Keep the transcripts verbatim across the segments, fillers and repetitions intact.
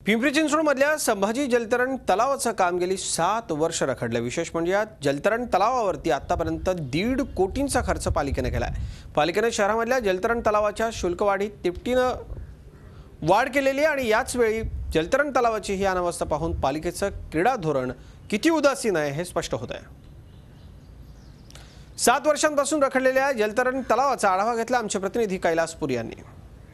पिंपरी चिंचवडमधल्या संभाजी जलतरण तलावाचं काम गेली सात वर्ष रखडलं। विशेष म्हणजे या जलतरण तलावावरती आतापर्यंत दीड कोटींचा खर्च पालिकेने केलाय। पालिकेने शहरामधल्या जलतरण तलावाच्या शुल्कवाढीत तिपटीनं वाढ केलेली आणि याच वेळी जलतरण तलावाची ही अनावस्था पाहून पालिकेचं क्रीडा धोरण किती उदासीन आहे हे स्पष्ट होत आहे। सात वर्षांपासून रखडलेल्या जलतरण तलावाचा आढावा घेतला आमचे प्रतिनिधी कैलास पुरी यांनी।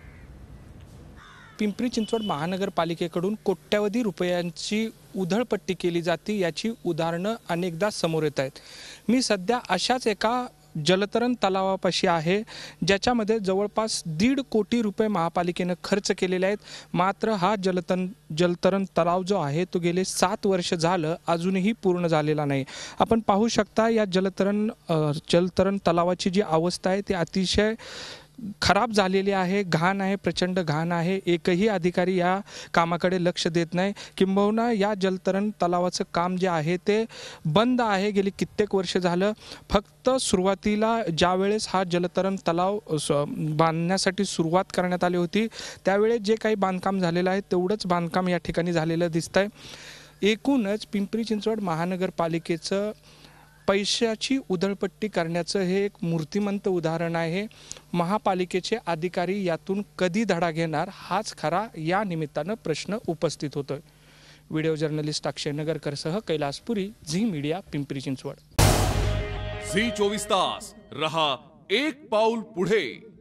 पिंपरी चिंचवड महानगरपालिकेकडून कोट्यवधी रुपयांची उधळपट्टी केली जाते याची उदाहरणं अनेकदा समोर येत आहेत। मी सध्या अशाच एका जलतरण तलावापाशी आहे ज्याच्यामध्ये जवळपास दीड कोटी रुपये महापालिकेने खर्च केलेले आहेत। मात्र हा जलतरण जलतरण तलाव जो आहे तो गेले सात वर्ष झालं अजूनही पूर्ण झालेला नाही। आपण पाहू शकता या जलतरण जलतरण तलावाची जी अवस्था आहे ती अतिशय खराब झालेली आहे, घाण आहे, प्रचंड घाण आहे। एकही अधिकारी या कामाकडे लक्ष देत नाही। किंबहुना या जलतरण तलावाचं काम जे आहे ते बंद आहे गेली कित्येक वर्ष झालं। फक्त सुरुवातीला ज्यावेळेस हा जलतरण तलाव बांधण्यासाठी सुरुवात करण्यात आली होती त्यावेळेस जे काही बांधकाम झालेलं आहे तेवढंच बांधकाम या ठिकाणी झालेलं दिसतंय। एकूणच पिंपरी चिंचवड महानगरपालिकेचं पैशाची उधळपट्टी करण्याचं हे एक मूर्तिमंत उदाहरण आहे। महापालिकेचे अधिकारी यातून कधी धडा घेणार हाच खरा या निमित्तानं प्रश्न उपस्थित होतोय। व्हिडिओ जर्नलिस्ट अक्षय नगरकरसह Kailas Puri, Zee media, Pimpri Chinchwad. Zee चोवीस तास रहा एक पाऊल पुढे।